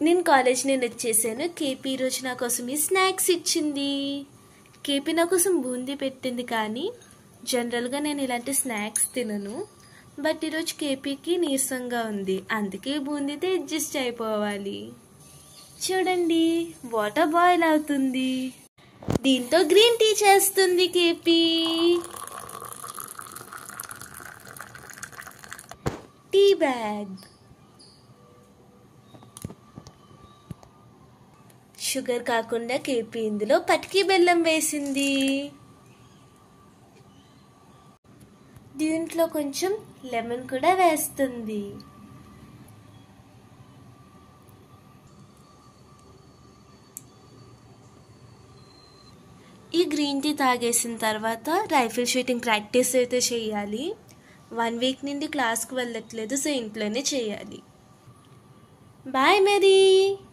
నేను కాలేజ్ నుండి వచ్చేసాను. కేపీ ఈరోజు నా కోసం ఈ స్నాక్స్ ఇచ్చింది. కేపీ నా కోసం బూందీ పెట్టింది, కానీ జనరల్గా నేను ఇలాంటి స్నాక్స్ తినను. బట్ ఈరోజు కేపీకి నీరసంగా ఉంది, అందుకే బూందీతో అడ్జస్ట్ అయిపోవాలి. చూడండి, వాటర్ బాయిల్ అవుతుంది. దీంతో గ్రీన్ టీ చేస్తుంది కేపీ. Tea bag. షుగర్ కాకుండా కేపీ ఇందులో పటికి బెల్లం వేసింది. దీంట్లో కొంచెం లెమన్ కూడా వేస్తుంది. ఈ గ్రీన్ టీ తాగేసిన తర్వాత రైఫిల్ షూటింగ్ ప్రాక్టీస్ అయితే చేయాలి. 1 వీక్ నుండి క్లాస్కి వెళ్ళట్లేదు, సో ఇంట్లోనే చేయాలి. Bye Mary.